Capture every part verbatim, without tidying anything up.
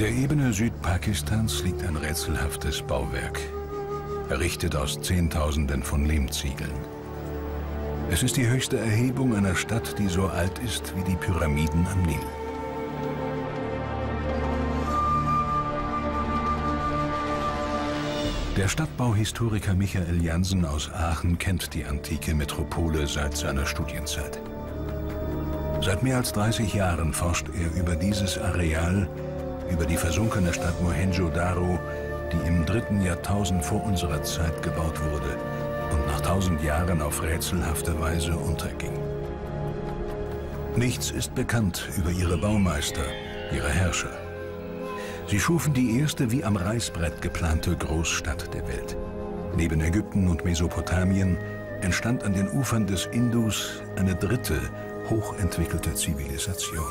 der Ebene Südpakistans liegt ein rätselhaftes Bauwerk, errichtet aus Zehntausenden von Lehmziegeln. Es ist die höchste Erhebung einer Stadt, die so alt ist wie die Pyramiden am Nil. Der Stadtbauhistoriker Michael Jansen aus Aachen kennt die antike Metropole seit seiner Studienzeit. Seit mehr als dreißig Jahren forscht er über dieses Areal, über die versunkene Stadt Mohenjo-Daro, die im dritten Jahrtausend vor unserer Zeit gebaut wurde und nach tausend Jahren auf rätselhafte Weise unterging. Nichts ist bekannt über ihre Baumeister, ihre Herrscher. Sie schufen die erste wie am Reißbrett geplante Großstadt der Welt. Neben Ägypten und Mesopotamien entstand an den Ufern des Indus eine dritte, hochentwickelte Zivilisation.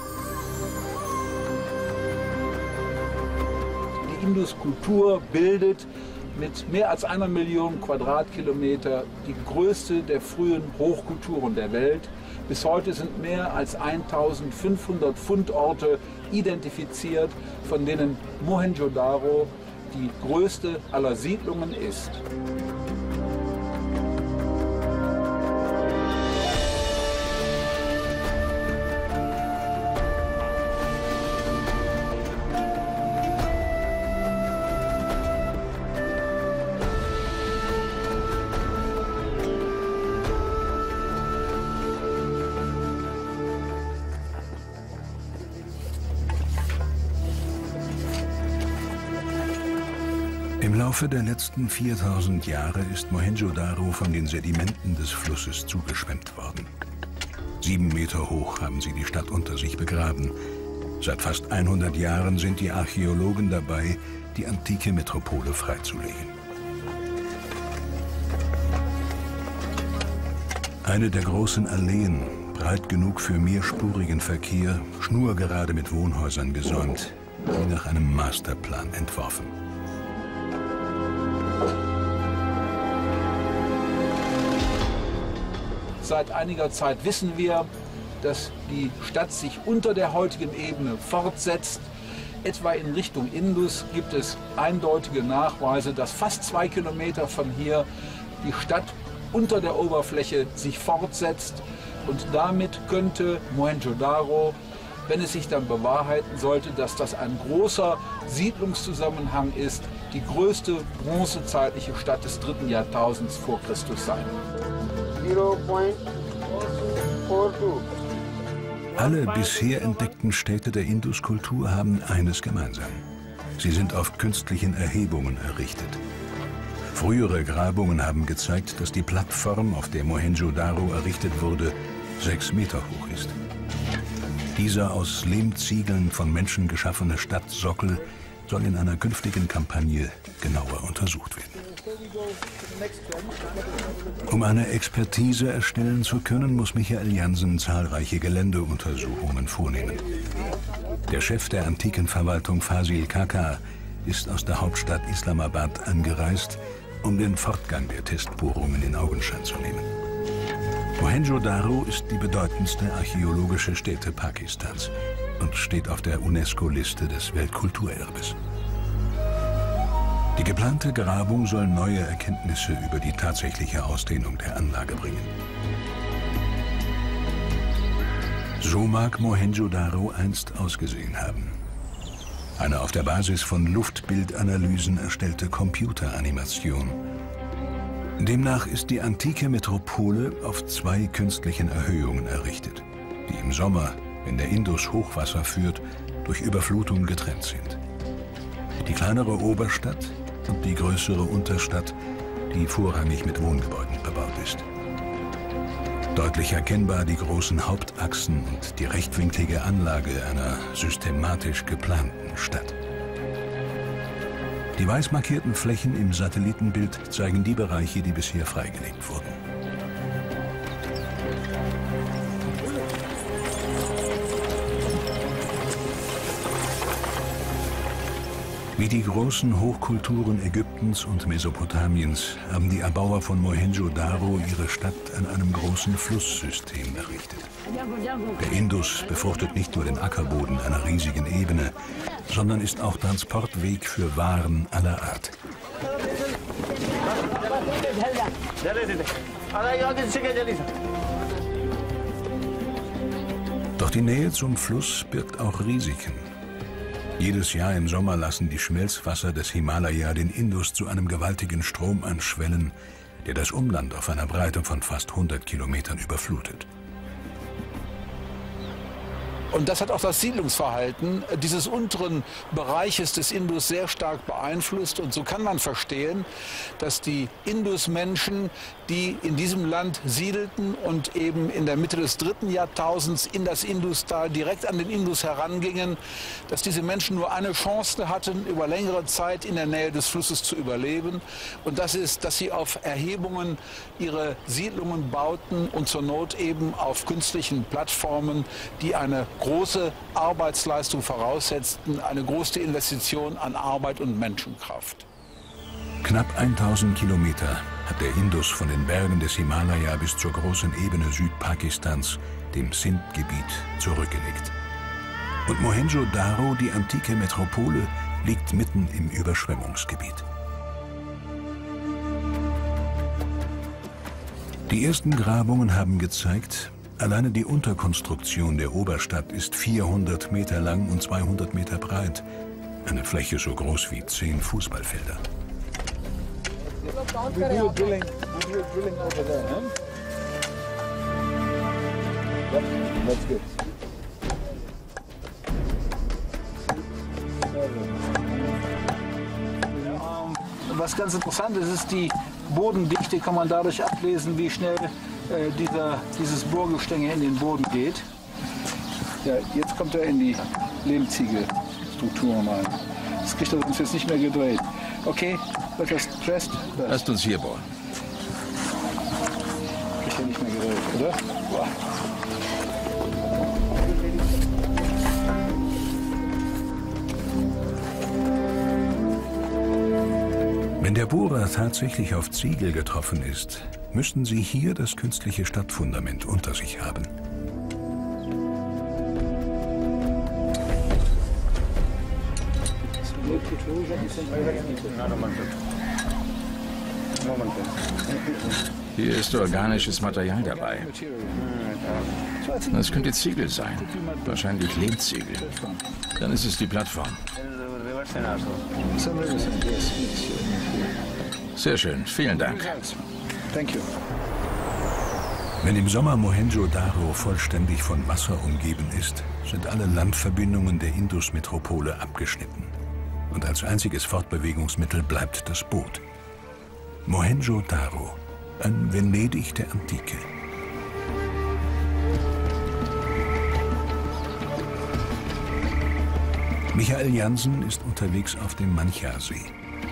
Die Induskultur bildet mit mehr als einer Million Quadratkilometer die größte der frühen Hochkulturen der Welt. Bis heute sind mehr als eintausendfünfhundert Fundorte identifiziert, von denen Mohenjo-Daro die größte aller Siedlungen ist. Im Laufe der letzten viertausend Jahre ist Mohenjo-Daro von den Sedimenten des Flusses zugeschwemmt worden. Sieben Meter hoch haben sie die Stadt unter sich begraben. Seit fast hundert Jahren sind die Archäologen dabei, die antike Metropole freizulegen. Eine der großen Alleen, breit genug für mehrspurigen Verkehr, schnurgerade mit Wohnhäusern gesäumt, wie nach einem Masterplan entworfen. Seit einiger Zeit wissen wir, dass die Stadt sich unter der heutigen Ebene fortsetzt. Etwa in Richtung Indus gibt es eindeutige Nachweise, dass fast zwei Kilometer von hier die Stadt unter der Oberfläche sich fortsetzt. Und damit könnte Mohenjo-Daro, wenn es sich dann bewahrheiten sollte, dass das ein großer Siedlungszusammenhang ist, die größte bronzezeitliche Stadt des dritten Jahrtausends vor Christus sein. Alle bisher entdeckten Städte der Induskultur haben eines gemeinsam. Sie sind auf künstlichen Erhebungen errichtet. Frühere Grabungen haben gezeigt, dass die Plattform, auf der Mohenjo-Daro errichtet wurde, sechs Meter hoch ist. Dieser aus Lehmziegeln von Menschen geschaffene Stadtsockel soll in einer künftigen Kampagne genauer untersucht werden. Um eine Expertise erstellen zu können, muss Michael Jansen zahlreiche Geländeuntersuchungen vornehmen. Der Chef der Antikenverwaltung Fasil Kaka ist aus der Hauptstadt Islamabad angereist, um den Fortgang der Testbohrungen in Augenschein zu nehmen. Mohenjo-Daro ist die bedeutendste archäologische Stätte Pakistans und steht auf der UNESCO-Liste des Weltkulturerbes. Die geplante Grabung soll neue Erkenntnisse über die tatsächliche Ausdehnung der Anlage bringen. So mag Mohenjo-Daro einst ausgesehen haben. Eine auf der Basis von Luftbildanalysen erstellte Computeranimation. Demnach ist die antike Metropole auf zwei künstlichen Erhöhungen errichtet, die im Sommer, wenn der Indus Hochwasser führt, durch Überflutung getrennt sind. Die kleinere Oberstadt und die größere Unterstadt, die vorrangig mit Wohngebäuden bebaut ist. Deutlich erkennbar die großen Hauptachsen und die rechtwinklige Anlage einer systematisch geplanten Stadt. Die weiß markierten Flächen im Satellitenbild zeigen die Bereiche, die bisher freigelegt wurden. Wie die großen Hochkulturen Ägyptens und Mesopotamiens haben die Erbauer von Mohenjo-Daro ihre Stadt an einem großen Flusssystem errichtet. Der Indus befruchtet nicht nur den Ackerboden einer riesigen Ebene, sondern ist auch Transportweg für Waren aller Art. Doch die Nähe zum Fluss birgt auch Risiken. Jedes Jahr im Sommer lassen die Schmelzwasser des Himalaya den Indus zu einem gewaltigen Strom anschwellen, der das Umland auf einer Breite von fast hundert Kilometern überflutet. Und das hat auch das Siedlungsverhalten dieses unteren Bereiches des Indus sehr stark beeinflusst. Und so kann man verstehen, dass die Indusmenschen, die in diesem Land siedelten und eben in der Mitte des dritten Jahrtausends in das Industal direkt an den Indus herangingen, dass diese Menschen nur eine Chance hatten, über längere Zeit in der Nähe des Flusses zu überleben. Und das ist, dass sie auf Erhebungen ihre Siedlungen bauten und zur Not eben auf künstlichen Plattformen, die eine große Arbeitsleistung voraussetzten, eine große Investition an Arbeit und Menschenkraft. Knapp tausend Kilometer hat der Indus von den Bergen des Himalaya bis zur großen Ebene Südpakistans, dem Sindh-Gebiet, zurückgelegt. Und Mohenjo-Daro, die antike Metropole, liegt mitten im Überschwemmungsgebiet. Die ersten Grabungen haben gezeigt, alleine die Unterkonstruktion der Oberstadt ist vierhundert Meter lang und zweihundert Meter breit. Eine Fläche so groß wie zehn Fußballfelder. Was ganz interessant ist, ist die Bodendichte, kann man dadurch ablesen, wie schnell äh, dieser, dieses Bohrgestänge in den Boden geht. Ja, jetzt kommt er in die Lehmziegelstrukturen rein. Das kriegt er sonst jetzt nicht mehr gedreht. Okay, wird das pressed? Lasst uns hier bohren. Kriegt er nicht mehr gedreht, oder? Boah. Wenn der Bohrer tatsächlich auf Ziegel getroffen ist, müssten sie hier das künstliche Stadtfundament unter sich haben. Hier ist organisches Material dabei. Das könnte Ziegel sein, wahrscheinlich Lehmziegel. Dann ist es die Plattform. Sehr schön, vielen Dank. Wenn im Sommer Mohenjo-Daro vollständig von Wasser umgeben ist, sind alle Landverbindungen der Indus-Metropole abgeschnitten. Und als einziges Fortbewegungsmittel bleibt das Boot. Mohenjo-Daro, ein Venedig der Antike. Michael Jansen ist unterwegs auf dem Mancha-See.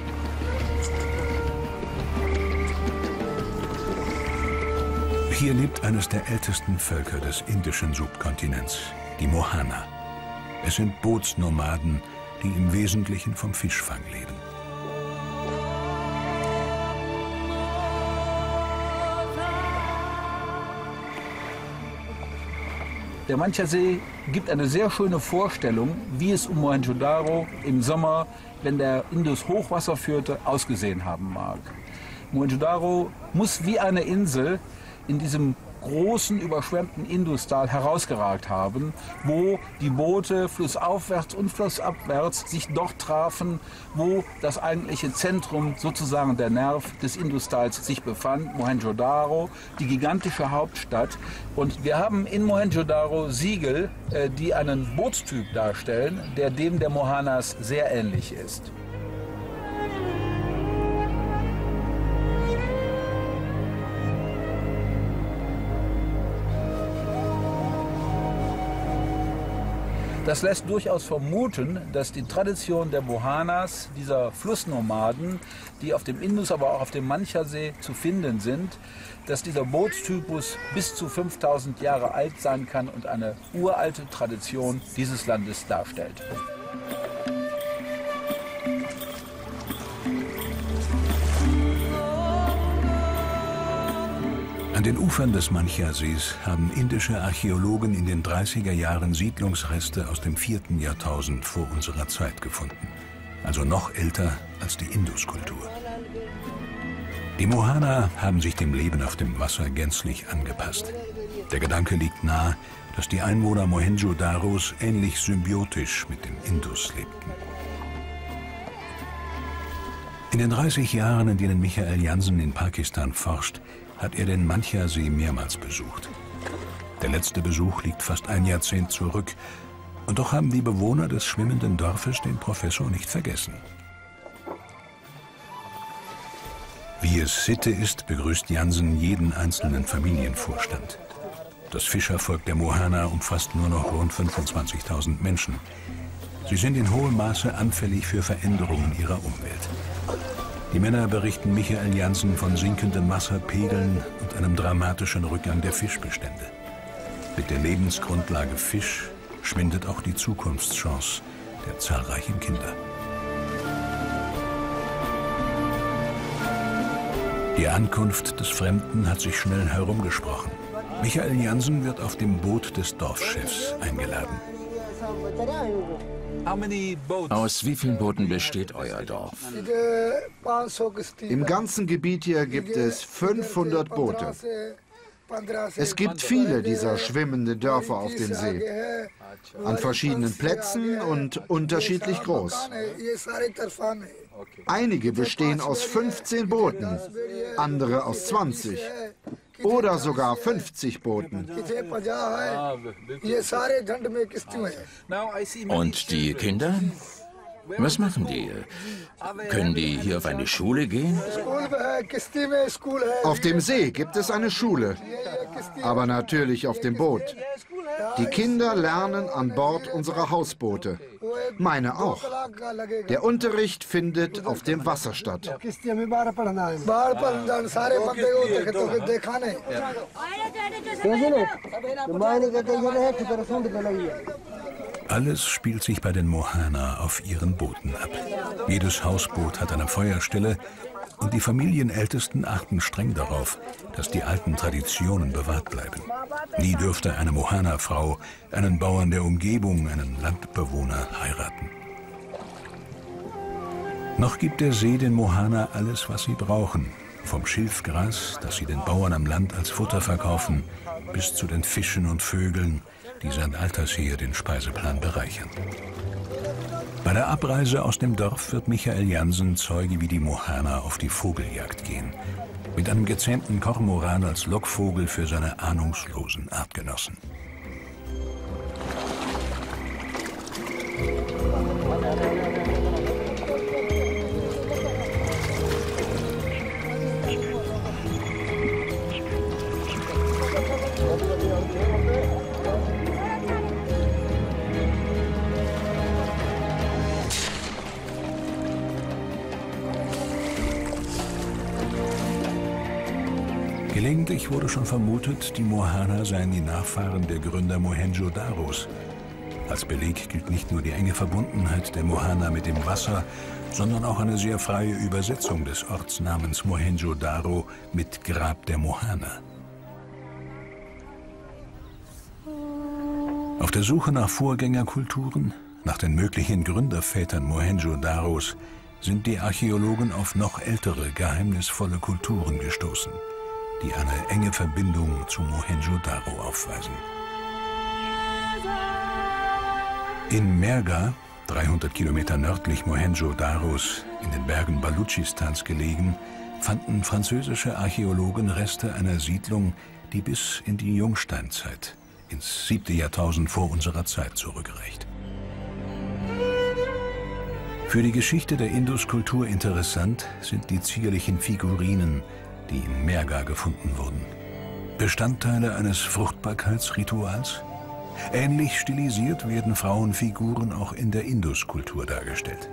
Hier lebt eines der ältesten Völker des indischen Subkontinents, die Mohana. Es sind Bootsnomaden, die im Wesentlichen vom Fischfang leben. Der Mancha-See gibt eine sehr schöne Vorstellung, wie es um Mohenjo-Daro im Sommer, wenn der Indus Hochwasser führte, ausgesehen haben mag. Mohenjo-Daro muss wie eine Insel in diesem großen, überschwemmten Industal herausgeragt haben, wo die Boote flussaufwärts und flussabwärts sich dort trafen, wo das eigentliche Zentrum, sozusagen der Nerv des Industals sich befand, Mohenjo-Daro, die gigantische Hauptstadt. Und wir haben in Mohenjo-Daro Siegel, äh, die einen Bootstyp darstellen, der dem der Mohanas sehr ähnlich ist. Das lässt durchaus vermuten, dass die Tradition der Mohanas, dieser Flussnomaden, die auf dem Indus, aber auch auf dem Mancha-See zu finden sind, dass dieser Bootstypus bis zu fünftausend Jahre alt sein kann und eine uralte Tradition dieses Landes darstellt. An den Ufern des Mancha-Sees haben indische Archäologen in den dreißiger Jahren Siedlungsreste aus dem vierten Jahrtausend vor unserer Zeit gefunden. Also noch älter als die Induskultur. Die Mohana haben sich dem Leben auf dem Wasser gänzlich angepasst. Der Gedanke liegt nahe, dass die Einwohner Mohenjo-Daros ähnlich symbiotisch mit dem Indus lebten. In den dreißig Jahren, in denen Michael Jansen in Pakistan forscht, hat er den Mancha-See mehrmals besucht. Der letzte Besuch liegt fast ein Jahrzehnt zurück. Und doch haben die Bewohner des schwimmenden Dorfes den Professor nicht vergessen. Wie es Sitte ist, begrüßt Jansen jeden einzelnen Familienvorstand. Das Fischervolk der Mohana umfasst nur noch rund fünfundzwanzigtausend Menschen. Sie sind in hohem Maße anfällig für Veränderungen ihrer Umwelt. Die Männer berichten Michael Jansen von sinkenden Wasserpegeln und einem dramatischen Rückgang der Fischbestände. Mit der Lebensgrundlage Fisch schwindet auch die Zukunftschance der zahlreichen Kinder. Die Ankunft des Fremden hat sich schnell herumgesprochen. Michael Jansen wird auf dem Boot des Dorfchefs eingeladen. Aus wie vielen Booten besteht euer Dorf? Im ganzen Gebiet hier gibt es fünfhundert Boote. Es gibt viele dieser schwimmenden Dörfer auf dem See, an verschiedenen Plätzen und unterschiedlich groß. Einige bestehen aus fünfzehn Booten, andere aus zwanzig oder sogar fünfzig Booten. Und die Kinder? Was machen die? Können die hier auf eine Schule gehen? Auf dem See gibt es eine Schule, aber natürlich auf dem Boot. Die Kinder lernen an Bord unserer Hausboote. Meine auch. Der Unterricht findet auf dem Wasser statt. Alles spielt sich bei den Mohana auf ihren Booten ab. Jedes Hausboot hat eine Feuerstelle und die Familienältesten achten streng darauf, dass die alten Traditionen bewahrt bleiben. Nie dürfte eine Mohana-Frau einen Bauern der Umgebung, einen Landbewohner, heiraten. Noch gibt der See den Mohana alles, was sie brauchen. Vom Schilfgras, das sie den Bauern am Land als Futter verkaufen, bis zu den Fischen und Vögeln, die seit alters her den Speiseplan bereichern. Bei der Abreise aus dem Dorf wird Michael Jansen Zeuge, wie die Mohana auf die Vogeljagd gehen. Mit einem gezähmten Kormoran als Lockvogel für seine ahnungslosen Artgenossen. Gelegentlich wurde schon vermutet, die Mohana seien die Nachfahren der Gründer Mohenjo-Daros. Als Beleg gilt nicht nur die enge Verbundenheit der Mohana mit dem Wasser, sondern auch eine sehr freie Übersetzung des Ortsnamens Mohenjo-Daro mit Grab der Mohana. Auf der Suche nach Vorgängerkulturen, nach den möglichen Gründervätern Mohenjo-Daros, sind die Archäologen auf noch ältere, geheimnisvolle Kulturen gestoßen, die eine enge Verbindung zu Mohenjo-Daro aufweisen. In Merga, dreihundert Kilometer nördlich Mohenjo-Daros, in den Bergen Balutschistans gelegen, fanden französische Archäologen Reste einer Siedlung, die bis in die Jungsteinzeit, ins siebte Jahrtausend vor unserer Zeit zurückreicht. Für die Geschichte der Induskultur interessant sind die zierlichen Figurinen, die in Merga gefunden wurden. Bestandteile eines Fruchtbarkeitsrituals? Ähnlich stilisiert werden Frauenfiguren auch in der Induskultur dargestellt.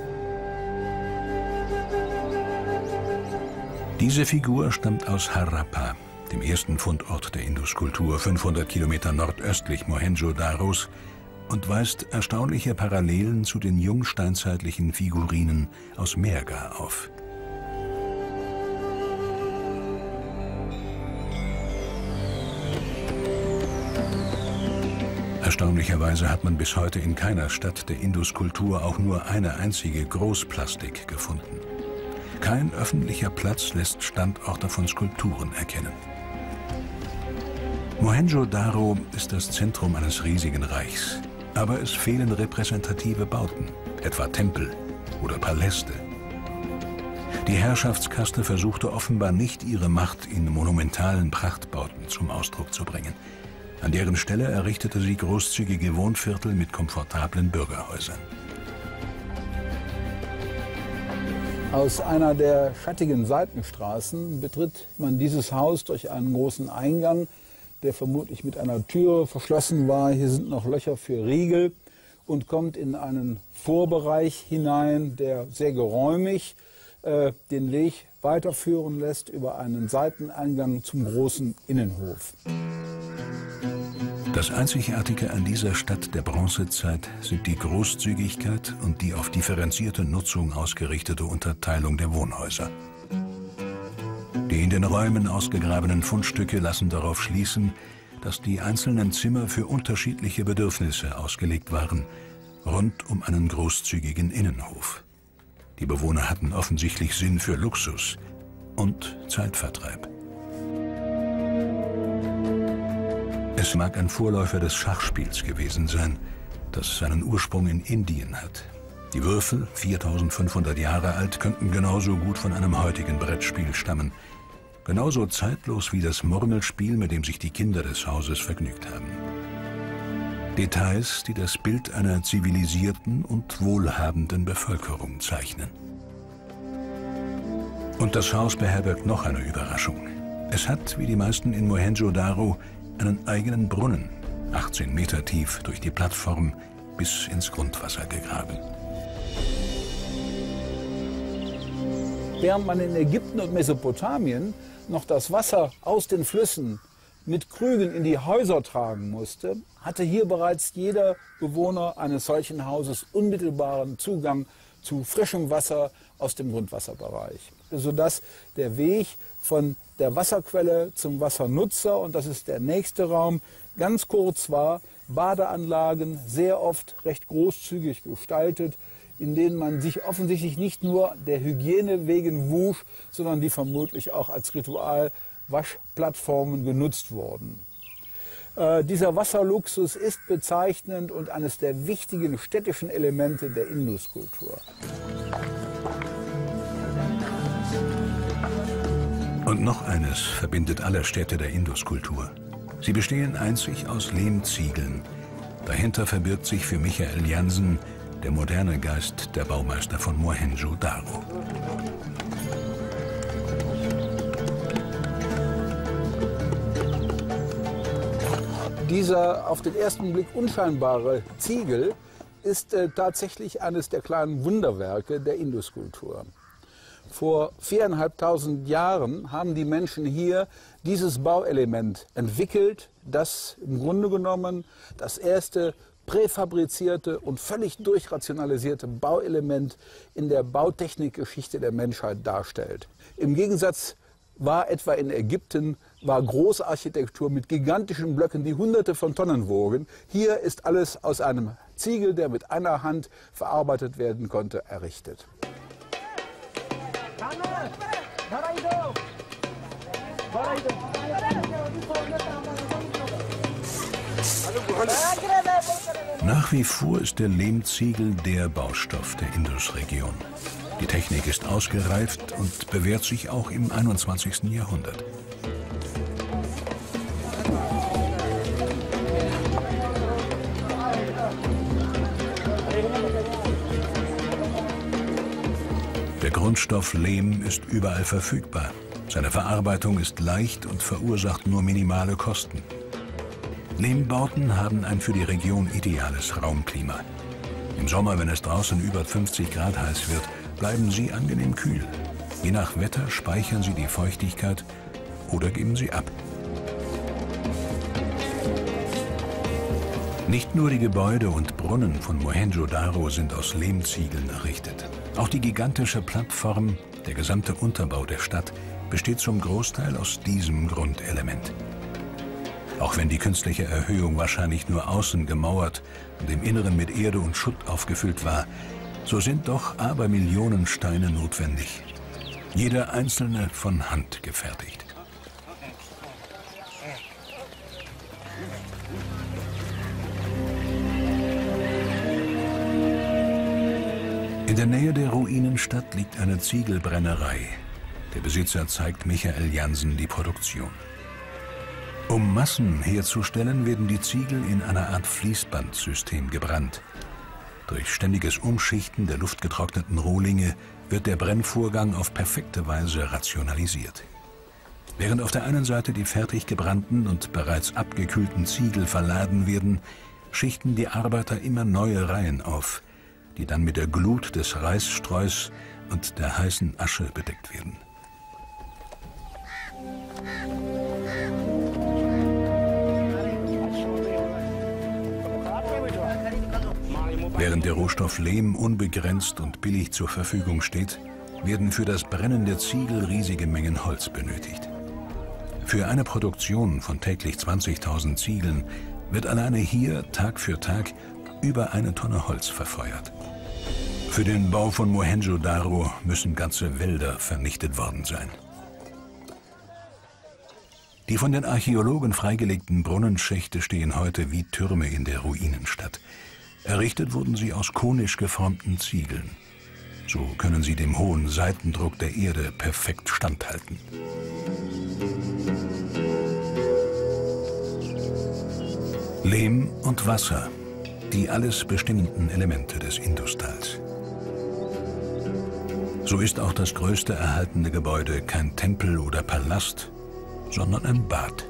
Diese Figur stammt aus Harappa, dem ersten Fundort der Induskultur, fünfhundert Kilometer nordöstlich Mohenjo-Daros, und weist erstaunliche Parallelen zu den jungsteinzeitlichen Figurinen aus Merga auf. Erstaunlicherweise hat man bis heute in keiner Stadt der Induskultur auch nur eine einzige Großplastik gefunden. Kein öffentlicher Platz lässt Standorte von Skulpturen erkennen. Mohenjo-Daro ist das Zentrum eines riesigen Reichs, aber es fehlen repräsentative Bauten, etwa Tempel oder Paläste. Die Herrschaftskaste versuchte offenbar nicht, ihre Macht in monumentalen Prachtbauten zum Ausdruck zu bringen. An deren Stelle errichtete sie großzügige Wohnviertel mit komfortablen Bürgerhäusern. Aus einer der schattigen Seitenstraßen betritt man dieses Haus durch einen großen Eingang, der vermutlich mit einer Türe verschlossen war. Hier sind noch Löcher für Riegel und kommt in einen Vorbereich hinein, der sehr geräumig äh, den Weg weiterführen lässt über einen Seiteneingang zum großen Innenhof. Das Einzigartige an dieser Stadt der Bronzezeit sind die Großzügigkeit und die auf differenzierte Nutzung ausgerichtete Unterteilung der Wohnhäuser. Die in den Räumen ausgegrabenen Fundstücke lassen darauf schließen, dass die einzelnen Zimmer für unterschiedliche Bedürfnisse ausgelegt waren, rund um einen großzügigen Innenhof. Die Bewohner hatten offensichtlich Sinn für Luxus und Zeitvertreib. Es mag ein Vorläufer des Schachspiels gewesen sein, das seinen Ursprung in Indien hat. Die Würfel, viertausendfünfhundert Jahre alt, könnten genauso gut von einem heutigen Brettspiel stammen. Genauso zeitlos wie das Murmelspiel, mit dem sich die Kinder des Hauses vergnügt haben. Details, die das Bild einer zivilisierten und wohlhabenden Bevölkerung zeichnen. Und das Haus beherbergt noch eine Überraschung. Es hat, wie die meisten in Mohenjo-Daro, einen eigenen Brunnen, achtzehn Meter tief durch die Plattform bis ins Grundwasser gegraben. Während man in Ägypten und Mesopotamien noch das Wasser aus den Flüssen mit Krügen in die Häuser tragen musste, hatte hier bereits jeder Bewohner eines solchen Hauses unmittelbaren Zugang zu frischem Wasser aus dem Grundwasserbereich, sodass der Weg von der Wasserquelle zum Wassernutzer, und das ist der nächste Raum, ganz kurz war. Badeanlagen, sehr oft recht großzügig gestaltet, in denen man sich offensichtlich nicht nur der Hygiene wegen wusch, sondern die vermutlich auch als Ritualwaschplattformen genutzt wurden. Äh, dieser Wasserluxus ist bezeichnend und eines der wichtigen städtischen Elemente der Induskultur. Und noch eines verbindet alle Städte der Induskultur. Sie bestehen einzig aus Lehmziegeln. Dahinter verbirgt sich für Michael Jansen der moderne Geist der Baumeister von Mohenjo-Daro. Dieser auf den ersten Blick unscheinbare Ziegel ist äh, tatsächlich eines der kleinen Wunderwerke der Induskultur. Vor viereinhalbtausend Jahren haben die Menschen hier dieses Bauelement entwickelt, das im Grunde genommen das erste präfabrizierte und völlig durchrationalisierte Bauelement in der Bautechnikgeschichte der Menschheit darstellt. Im Gegensatz war etwa in Ägypten war Großarchitektur mit gigantischen Blöcken, die Hunderte von Tonnen wogen. Hier ist alles aus einem Ziegel, der mit einer Hand verarbeitet werden konnte, errichtet. Nach wie vor ist der Lehmziegel der Baustoff der Indusregion. Die Technik ist ausgereift und bewährt sich auch im einundzwanzigsten Jahrhundert. Der Grundstoff Lehm ist überall verfügbar. Seine Verarbeitung ist leicht und verursacht nur minimale Kosten. Lehmbauten haben ein für die Region ideales Raumklima. Im Sommer, wenn es draußen über fünfzig Grad heiß wird, bleiben sie angenehm kühl. Je nach Wetter speichern sie die Feuchtigkeit oder geben sie ab. Nicht nur die Gebäude und Brunnen von Mohenjo-Daro sind aus Lehmziegeln errichtet. Auch die gigantische Plattform, der gesamte Unterbau der Stadt, besteht zum Großteil aus diesem Grundelement. Auch wenn die künstliche Erhöhung wahrscheinlich nur außen gemauert und im Inneren mit Erde und Schutt aufgefüllt war, so sind doch Abermillionen Steine notwendig. Jeder einzelne von Hand gefertigt. In der Nähe der Ruinenstadt liegt eine Ziegelbrennerei. Der Besitzer zeigt Michael Jansen die Produktion. Um Massen herzustellen, werden die Ziegel in einer Art Fließbandsystem gebrannt. Durch ständiges Umschichten der luftgetrockneten Rohlinge wird der Brennvorgang auf perfekte Weise rationalisiert. Während auf der einen Seite die fertig gebrannten und bereits abgekühlten Ziegel verladen werden, schichten die Arbeiter immer neue Reihen auf, die dann mit der Glut des Reisstreus und der heißen Asche bedeckt werden. Während der Rohstoff Lehm unbegrenzt und billig zur Verfügung steht, werden für das Brennen der Ziegel riesige Mengen Holz benötigt. Für eine Produktion von täglich zwanzigtausend Ziegeln wird alleine hier Tag für Tag über eine Tonne Holz verfeuert. Für den Bau von Mohenjo-Daro müssen ganze Wälder vernichtet worden sein. Die von den Archäologen freigelegten Brunnenschächte stehen heute wie Türme in der Ruinenstadt. Errichtet wurden sie aus konisch geformten Ziegeln. So können sie dem hohen Seitendruck der Erde perfekt standhalten. Lehm und Wasser, die alles bestimmenden Elemente des Industals. So ist auch das größte erhaltene Gebäude kein Tempel oder Palast, sondern ein Bad.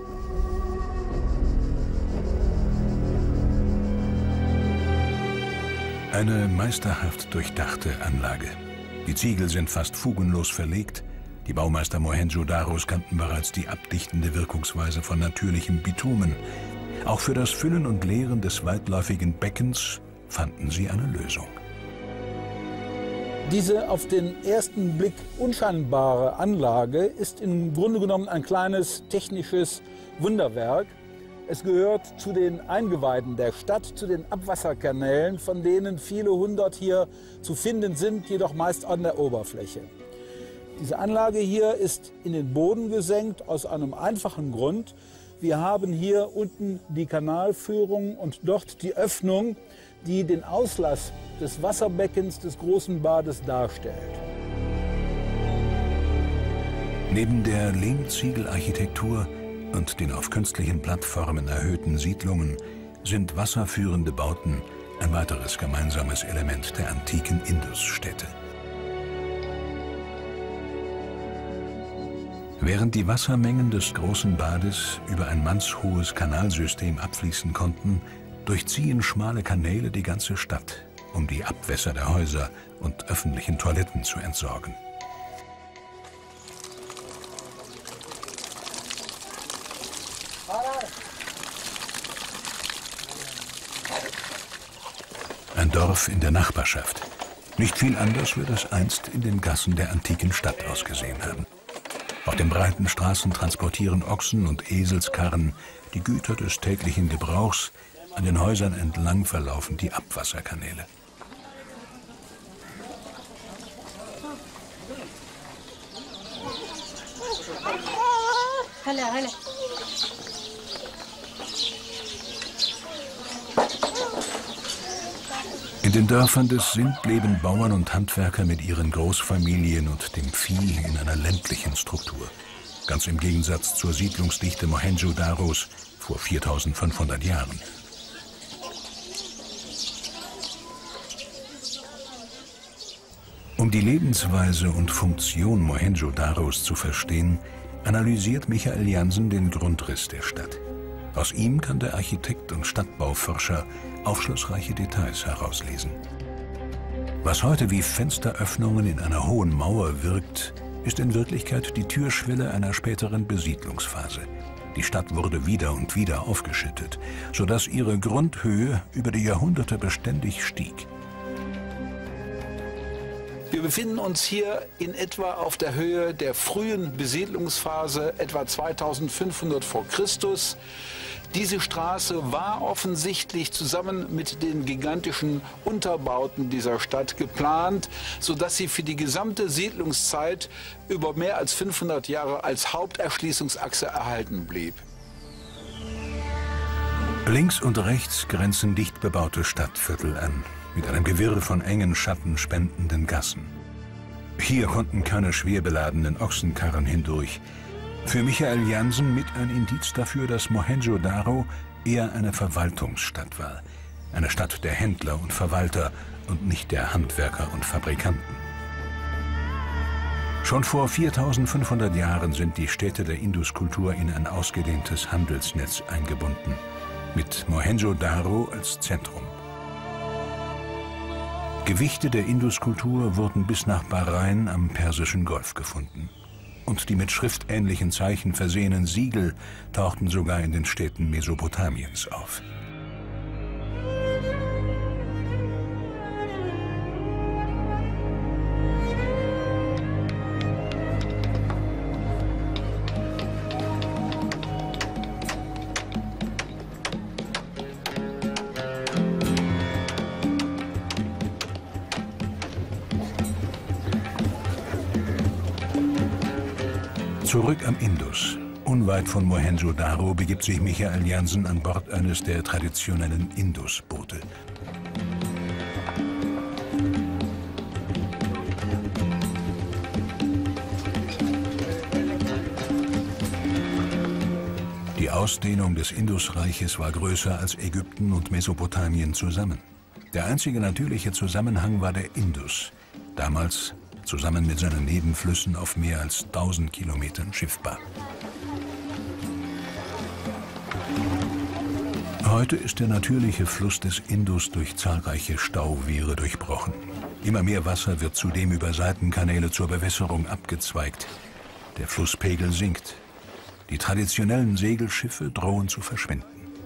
Eine meisterhaft durchdachte Anlage. Die Ziegel sind fast fugenlos verlegt. Die Baumeister Mohenjo-Daros kannten bereits die abdichtende Wirkungsweise von natürlichem Bitumen. Auch für das Füllen und Leeren des weitläufigen Beckens fanden sie eine Lösung. Diese auf den ersten Blick unscheinbare Anlage ist im Grunde genommen ein kleines technisches Wunderwerk. Es gehört zu den Eingeweiden der Stadt, zu den Abwasserkanälen, von denen viele hundert hier zu finden sind, jedoch meist an der Oberfläche. Diese Anlage hier ist in den Boden gesenkt aus einem einfachen Grund. Wir haben hier unten die Kanalführung und dort die Öffnung, die den Auslass des Wasserbeckens des großen Bades darstellt. Neben der Lehmziegelarchitektur und den auf künstlichen Plattformen erhöhten Siedlungen sind wasserführende Bauten ein weiteres gemeinsames Element der antiken Indusstädte. Während die Wassermengen des großen Bades über ein mannshohes Kanalsystem abfließen konnten, durchziehen schmale Kanäle die ganze Stadt, um die Abwässer der Häuser und öffentlichen Toiletten zu entsorgen. Ein Dorf in der Nachbarschaft. Nicht viel anders wird es einst in den Gassen der antiken Stadt ausgesehen haben. Auf den breiten Straßen transportieren Ochsen und Eselskarren die Güter des täglichen Gebrauchs. An den Häusern entlang verlaufen die Abwasserkanäle. In den Dörfern des Sind leben Bauern und Handwerker mit ihren Großfamilien und dem Vieh in einer ländlichen Struktur. Ganz im Gegensatz zur Siedlungsdichte Mohenjo-Daros vor viertausendfünfhundert Jahren. Um die Lebensweise und Funktion Mohenjo-Daros zu verstehen, analysiert Michael Jansen den Grundriss der Stadt. Aus ihm kann der Architekt und Stadtbauforscher aufschlussreiche Details herauslesen. Was heute wie Fensteröffnungen in einer hohen Mauer wirkt, ist in Wirklichkeit die Türschwelle einer späteren Besiedlungsphase. Die Stadt wurde wieder und wieder aufgeschüttet, sodass ihre Grundhöhe über die Jahrhunderte beständig stieg. Wir befinden uns hier in etwa auf der Höhe der frühen Besiedlungsphase, etwa zweitausendfünfhundert vor Christus. Diese Straße war offensichtlich zusammen mit den gigantischen Unterbauten dieser Stadt geplant, sodass sie für die gesamte Siedlungszeit über mehr als fünfhundert Jahre als Haupterschließungsachse erhalten blieb. Links und rechts grenzen dicht bebaute Stadtviertel an, mit einem Gewirr von engen, schattenspendenden Gassen. Hier konnten keine schwer beladenen Ochsenkarren hindurch. Für Michael Jansen mit ein Indiz dafür, dass Mohenjo-Daro eher eine Verwaltungsstadt war. Eine Stadt der Händler und Verwalter und nicht der Handwerker und Fabrikanten. Schon vor viertausendfünfhundert Jahren sind die Städte der Induskultur in ein ausgedehntes Handelsnetz eingebunden, mit Mohenjo-Daro als Zentrum. Gewichte der Induskultur wurden bis nach Bahrain am Persischen Golf gefunden. Und die mit schriftähnlichen Zeichen versehenen Siegel tauchten sogar in den Städten Mesopotamiens auf. Zurück am Indus. Unweit von Mohenjo-Daro begibt sich Michael Jansen an Bord eines der traditionellen Indus-Boote. Die Ausdehnung des Indusreiches war größer als Ägypten und Mesopotamien zusammen. Der einzige natürliche Zusammenhang war der Indus, damals zusammen mit seinen Nebenflüssen auf mehr als tausend Kilometern schiffbar. Heute ist der natürliche Fluss des Indus durch zahlreiche Stauwehre durchbrochen. Immer mehr Wasser wird zudem über Seitenkanäle zur Bewässerung abgezweigt. Der Flusspegel sinkt. Die traditionellen Segelschiffe drohen zu verschwinden.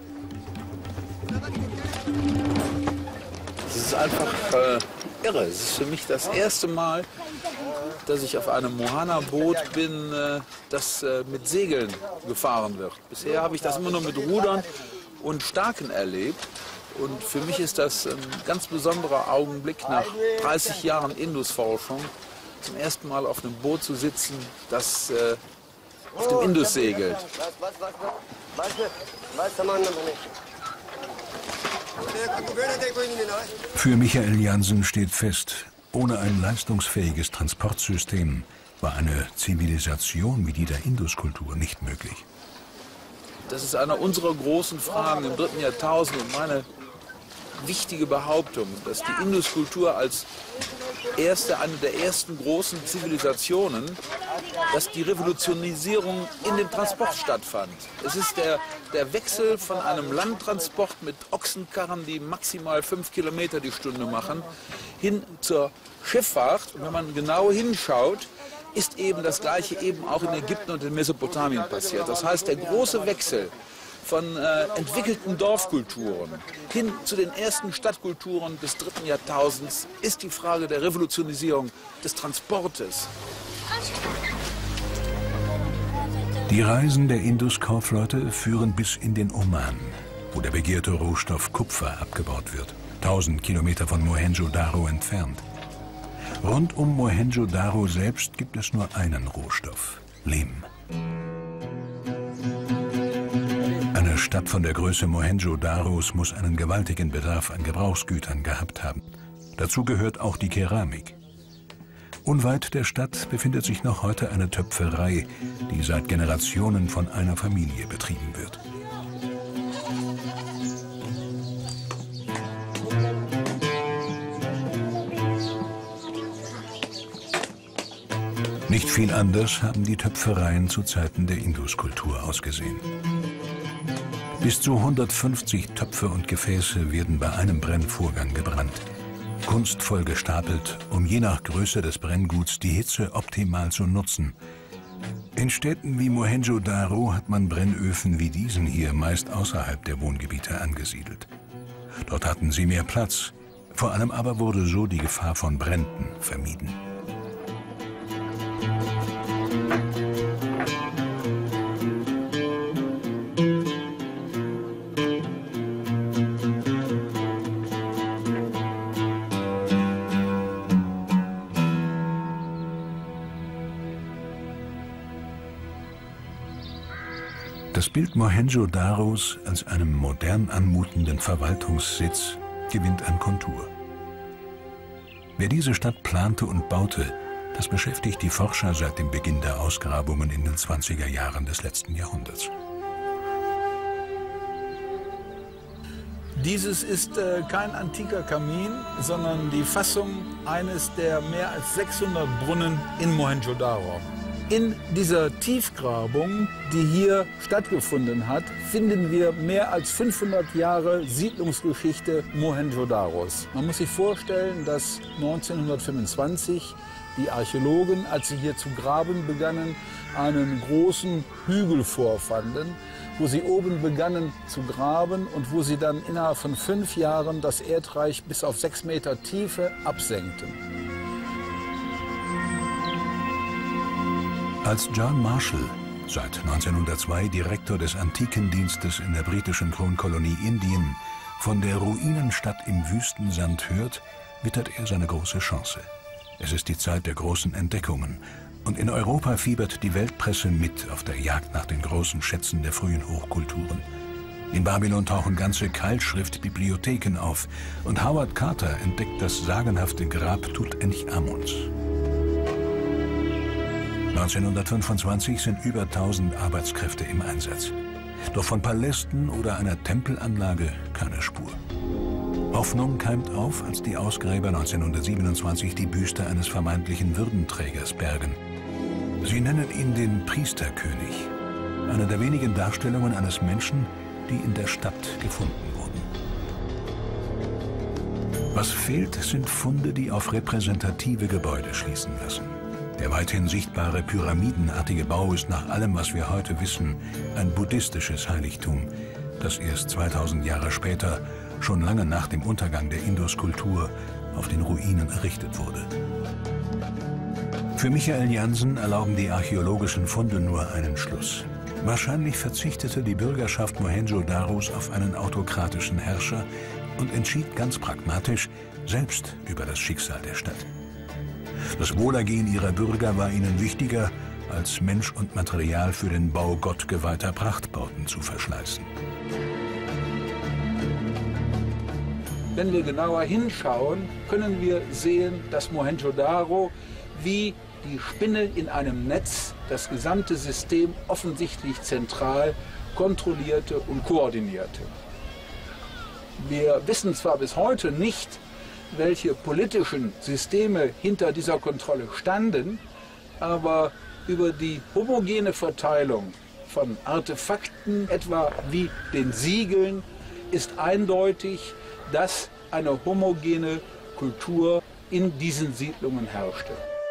Es ist einfach äh, irre. Es ist für mich das erste Mal, dass ich auf einem Mohana-Boot bin, äh, das äh, mit Segeln gefahren wird. Bisher habe ich das immer nur mit Rudern und Staken erlebt. Und für mich ist das ein ganz besonderer Augenblick nach dreißig Jahren Indusforschung, zum ersten Mal auf einem Boot zu sitzen, das äh, auf dem Indus segelt. Für Michael Jansen steht fest, ohne ein leistungsfähiges Transportsystem war eine Zivilisation wie die der Induskultur nicht möglich. Das ist eine unserer großen Fragen im dritten Jahrtausend und meine wichtige Behauptung, dass die Induskultur als erste, eine der ersten großen Zivilisationen, dass die Revolutionisierung in dem Transport stattfand. Es ist der, der Wechsel von einem Landtransport mit Ochsenkarren, die maximal fünf Kilometer die Stunde machen, hin zur Schifffahrt. Und wenn man genau hinschaut, ist eben das Gleiche eben auch in Ägypten und in Mesopotamien passiert. Das heißt, der große Wechsel von äh, entwickelten Dorfkulturen hin zu den ersten Stadtkulturen des dritten Jahrtausends ist die Frage der Revolutionisierung des Transportes. Die Reisen der Indus-Kaufleute führen bis in den Oman, wo der begehrte Rohstoff Kupfer abgebaut wird, tausend Kilometer von Mohenjo-Daro entfernt. Rund um Mohenjo-Daro selbst gibt es nur einen Rohstoff, Lehm. Eine Stadt von der Größe Mohenjo-Daros muss einen gewaltigen Bedarf an Gebrauchsgütern gehabt haben. Dazu gehört auch die Keramik. Unweit der Stadt befindet sich noch heute eine Töpferei, die seit Generationen von einer Familie betrieben wird. Nicht viel anders haben die Töpfereien zu Zeiten der Induskultur ausgesehen. Bis zu hundertfünfzig Töpfe und Gefäße werden bei einem Brennvorgang gebrannt. Kunstvoll gestapelt, um je nach Größe des Brennguts die Hitze optimal zu nutzen. In Städten wie Mohenjo-Daro hat man Brennöfen wie diesen hier meist außerhalb der Wohngebiete angesiedelt. Dort hatten sie mehr Platz, Vor allem aber wurde so die Gefahr von Bränden vermieden. Das Bild Mohenjo-Daros als einem modern anmutenden Verwaltungssitz gewinnt an Kontur. Wer diese Stadt plante und baute, das beschäftigt die Forscher seit dem Beginn der Ausgrabungen in den zwanziger Jahren des letzten Jahrhunderts. Dieses ist äh, kein antiker Kamin, sondern die Fassung eines der mehr als sechshundert Brunnen in Mohenjo-Daro. In dieser Tiefgrabung, die hier stattgefunden hat, finden wir mehr als fünfhundert Jahre Siedlungsgeschichte Mohenjo-Daros. Man muss sich vorstellen, dass neunzehnhundertfünfundzwanzig die Archäologen, als sie hier zu graben begannen, einen großen Hügel vorfanden, wo sie oben begannen zu graben und wo sie dann innerhalb von fünf Jahren das Erdreich bis auf sechs Meter Tiefe absenkten. Als John Marshall, seit neunzehnhundertzwei Direktor des Antikendienstes in der britischen Kronkolonie Indien, von der Ruinenstadt im Wüstensand hört, wittert er seine große Chance. Es ist die Zeit der großen Entdeckungen und in Europa fiebert die Weltpresse mit auf der Jagd nach den großen Schätzen der frühen Hochkulturen. In Babylon tauchen ganze Keilschriftbibliotheken auf und Howard Carter entdeckt das sagenhafte Grab Tutanchamuns. neunzehnhundertfünfundzwanzig sind über tausend Arbeitskräfte im Einsatz. Doch von Palästen oder einer Tempelanlage keine Spur. Hoffnung keimt auf, als die Ausgräber neunzehnhundertsiebenundzwanzig die Büste eines vermeintlichen Würdenträgers bergen. Sie nennen ihn den Priesterkönig, eine der wenigen Darstellungen eines Menschen, die in der Stadt gefunden wurden. Was fehlt, sind Funde, die auf repräsentative Gebäude schließen lassen. Der weithin sichtbare pyramidenartige Bau ist nach allem, was wir heute wissen, ein buddhistisches Heiligtum, das erst zweitausend Jahre später, schon lange nach dem Untergang der Induskultur, auf den Ruinen errichtet wurde. Für Michael Jansen erlauben die archäologischen Funde nur einen Schluss. Wahrscheinlich verzichtete die Bürgerschaft Mohenjo-Daros auf einen autokratischen Herrscher und entschied ganz pragmatisch selbst über das Schicksal der Stadt. Das Wohlergehen ihrer Bürger war ihnen wichtiger, als Mensch und Material für den Bau gottgeweihter Prachtbauten zu verschleißen. Wenn wir genauer hinschauen, können wir sehen, dass Mohenjo-Daro wie die Spinne in einem Netz das gesamte System offensichtlich zentral kontrollierte und koordinierte. Wir wissen zwar bis heute nicht, welche politischen Systeme hinter dieser Kontrolle standen, aber über die homogene Verteilung von Artefakten, etwa wie den Siegeln, ist eindeutig, dass eine homogene Kultur in diesen Siedlungen herrschte.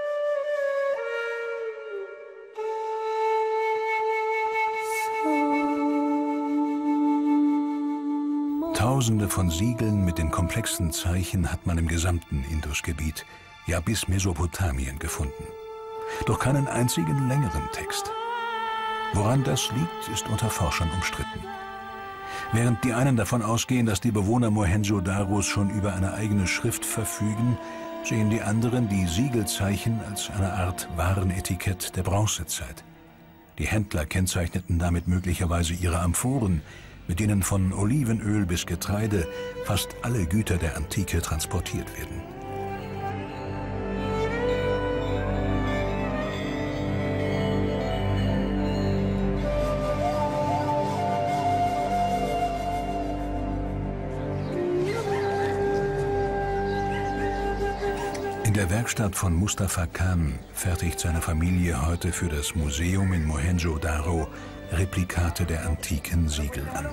Tausende von Siegeln mit den komplexen Zeichen hat man im gesamten Indusgebiet, ja bis Mesopotamien gefunden. Doch keinen einzigen längeren Text. Woran das liegt, ist unter Forschern umstritten. Während die einen davon ausgehen, dass die Bewohner Mohenjo-Daros schon über eine eigene Schrift verfügen, sehen die anderen die Siegelzeichen als eine Art Warenetikett der Bronzezeit. Die Händler kennzeichneten damit möglicherweise ihre Amphoren, mit denen von Olivenöl bis Getreide fast alle Güter der Antike transportiert werden. In der Werkstatt von Mustafa Khan fertigt seine Familie heute für das Museum in Mohenjo-Daro Replikate der antiken Siegel an.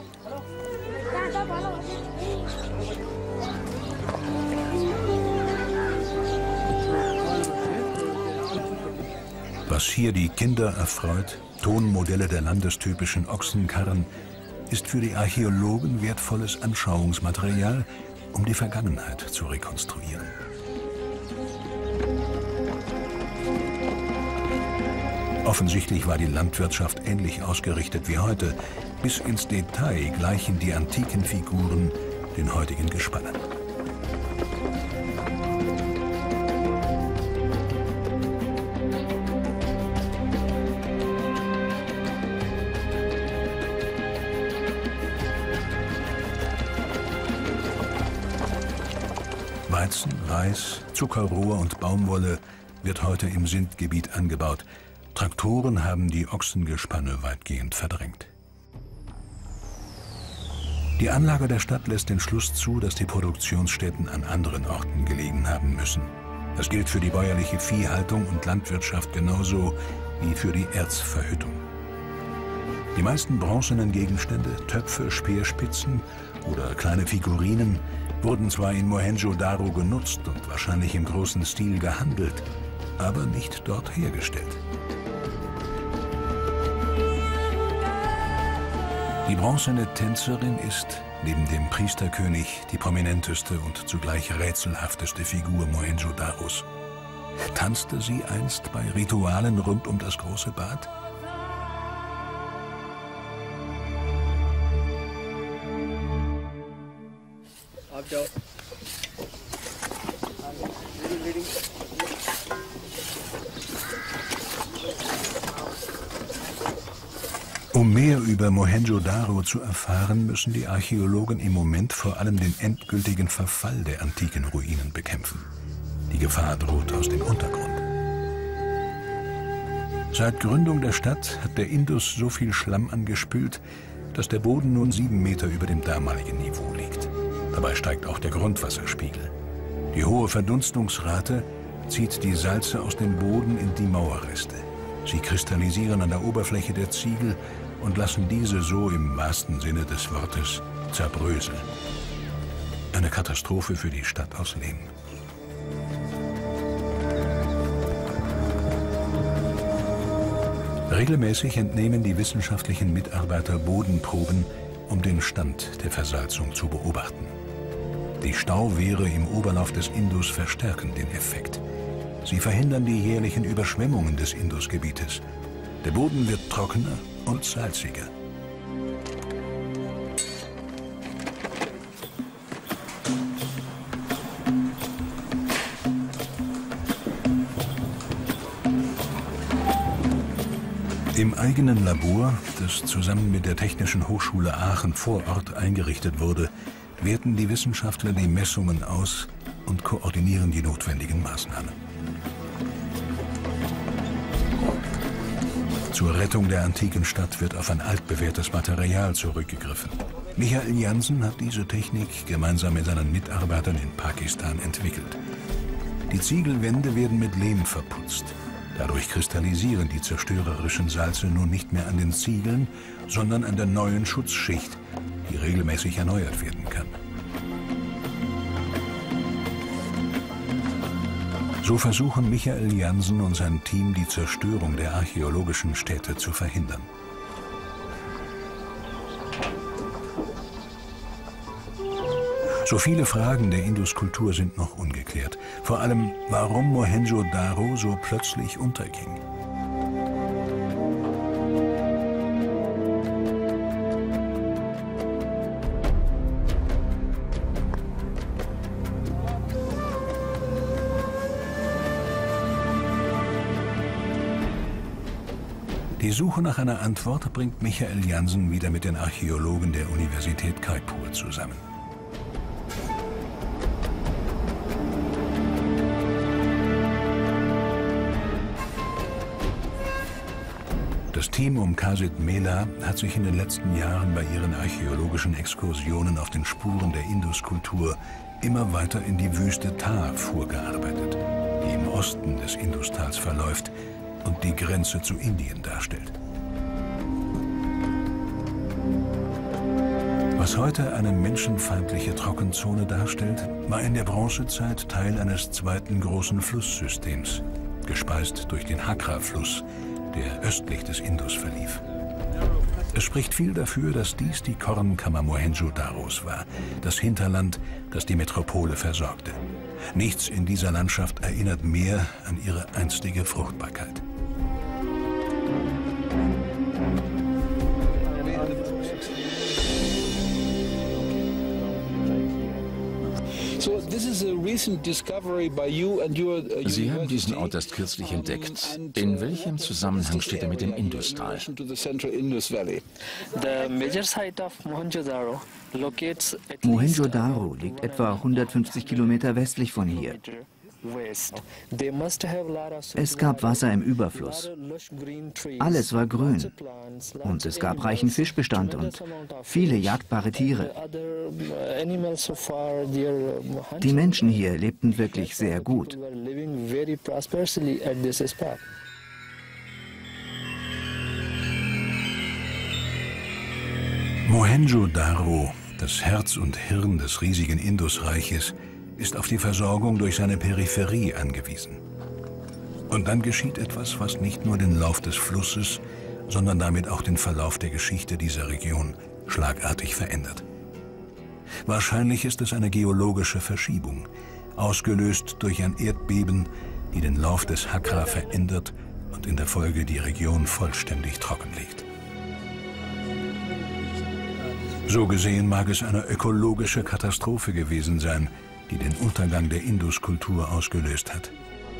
Was hier die Kinder erfreut, Tonmodelle der landestypischen Ochsenkarren, ist für die Archäologen wertvolles Anschauungsmaterial, um die Vergangenheit zu rekonstruieren. Offensichtlich war die Landwirtschaft ähnlich ausgerichtet wie heute. Bis ins Detail gleichen die antiken Figuren den heutigen Gespannen. Weizen, Reis, Zuckerrohr und Baumwolle wird heute im Sindgebiet angebaut. Traktoren haben die Ochsengespanne weitgehend verdrängt. Die Anlage der Stadt lässt den Schluss zu, dass die Produktionsstätten an anderen Orten gelegen haben müssen. Das gilt für die bäuerliche Viehhaltung und Landwirtschaft genauso wie für die Erzverhüttung. Die meisten bronzenen Gegenstände, Töpfe, Speerspitzen oder kleine Figurinen, wurden zwar in Mohenjo-Daro genutzt und wahrscheinlich im großen Stil gehandelt, aber nicht dort hergestellt. Die bronzene Tänzerin ist, neben dem Priesterkönig, die prominenteste und zugleich rätselhafteste Figur Mohenjo-Daros. Tanzte sie einst bei Ritualen rund um das große Bad? Um mehr über Mohenjo-Daro zu erfahren, müssen die Archäologen im Moment vor allem den endgültigen Verfall der antiken Ruinen bekämpfen. Die Gefahr droht aus dem Untergrund. Seit Gründung der Stadt hat der Indus so viel Schlamm angespült, dass der Boden nun sieben Meter über dem damaligen Niveau liegt. Dabei steigt auch der Grundwasserspiegel. Die hohe Verdunstungsrate zieht die Salze aus dem Boden in die Mauerreste. Sie kristallisieren an der Oberfläche der Ziegel und lassen diese so im wahrsten Sinne des Wortes zerbröseln. Eine Katastrophe für die Stadt aus Lehm. Regelmäßig entnehmen die wissenschaftlichen Mitarbeiter Bodenproben, um den Stand der Versalzung zu beobachten. Die Stauwehre im Oberlauf des Indus verstärken den Effekt. Sie verhindern die jährlichen Überschwemmungen des Indusgebietes. Der Boden wird trockener und salziger. Im eigenen Labor, das zusammen mit der Technischen Hochschule Aachen vor Ort eingerichtet wurde, werten die Wissenschaftler die Messungen aus und koordinieren die notwendigen Maßnahmen. Zur Rettung der antiken Stadt wird auf ein altbewährtes Material zurückgegriffen. Michael Jansen hat diese Technik gemeinsam mit seinen Mitarbeitern in Pakistan entwickelt. Die Ziegelwände werden mit Lehm verputzt. Dadurch kristallisieren die zerstörerischen Salze nun nicht mehr an den Ziegeln, sondern an der neuen Schutzschicht, die regelmäßig erneuert werden kann. So versuchen Michael Jansen und sein Team, die Zerstörung der archäologischen Städte zu verhindern. So viele Fragen der Induskultur sind noch ungeklärt. Vor allem, warum Mohenjo-Daro so plötzlich unterging. Die Suche nach einer Antwort bringt Michael Jansen wieder mit den Archäologen der Universität Kaipur zusammen. Das Team um Kasit Mela hat sich in den letzten Jahren bei ihren archäologischen Exkursionen auf den Spuren der Induskultur immer weiter in die Wüste Thar vorgearbeitet, die im Osten des Industals verläuft und die Grenze zu Indien darstellt. Was heute eine menschenfeindliche Trockenzone darstellt, war in der Bronzezeit Teil eines zweiten großen Flusssystems, gespeist durch den Hakra-Fluss, der östlich des Indus verlief. Es spricht viel dafür, dass dies die Kornkammer Mohenjo-Daros war, das Hinterland, das die Metropole versorgte. Nichts in dieser Landschaft erinnert mehr an ihre einstige Fruchtbarkeit. Sie haben diesen Ort erst kürzlich entdeckt. In welchem Zusammenhang steht er mit dem Industal? Mohenjo-Daro liegt etwa hundertfünfzig Kilometer westlich von hier. Es gab Wasser im Überfluss. Alles war grün. Und es gab reichen Fischbestand und viele jagdbare Tiere. Die Menschen hier lebten wirklich sehr gut. Mohenjo-Daro, das Herz und Hirn des riesigen Indusreiches, ist auf die Versorgung durch seine Peripherie angewiesen. Und dann geschieht etwas, was nicht nur den Lauf des Flusses, sondern damit auch den Verlauf der Geschichte dieser Region schlagartig verändert. Wahrscheinlich ist es eine geologische Verschiebung, ausgelöst durch ein Erdbeben, die den Lauf des Hakra verändert und in der Folge die Region vollständig trockenlegt. So gesehen mag es eine ökologische Katastrophe gewesen sein, die den Untergang der Induskultur ausgelöst hat.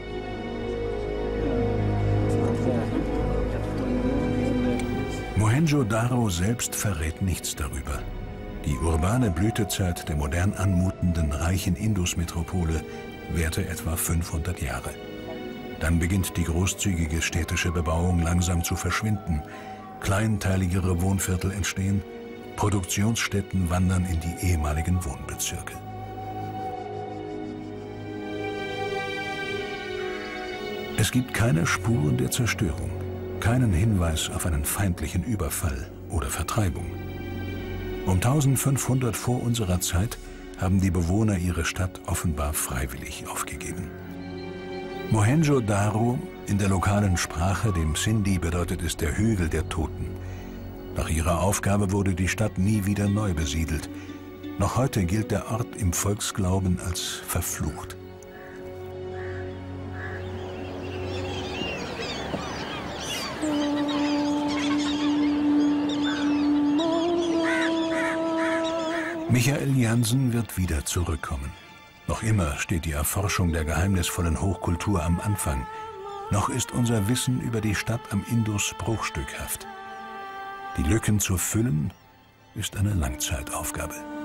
Mohenjo-Daro selbst verrät nichts darüber. Die urbane Blütezeit der modern anmutenden, reichen Indus-Metropole währte etwa fünfhundert Jahre. Dann beginnt die großzügige städtische Bebauung langsam zu verschwinden, kleinteiligere Wohnviertel entstehen, Produktionsstätten wandern in die ehemaligen Wohnbezirke. Es gibt keine Spuren der Zerstörung, keinen Hinweis auf einen feindlichen Überfall oder Vertreibung. Um eintausendfünfhundert vor unserer Zeit haben die Bewohner ihre Stadt offenbar freiwillig aufgegeben. Mohenjo-Daro, in der lokalen Sprache, dem Sindhi, bedeutet es der Hügel der Toten. Nach ihrer Aufgabe wurde die Stadt nie wieder neu besiedelt. Noch heute gilt der Ort im Volksglauben als verflucht. Michael Jansen wird wieder zurückkommen. Noch immer steht die Erforschung der geheimnisvollen Hochkultur am Anfang. Noch ist unser Wissen über die Stadt am Indus bruchstückhaft. Die Lücken zu füllen ist eine Langzeitaufgabe.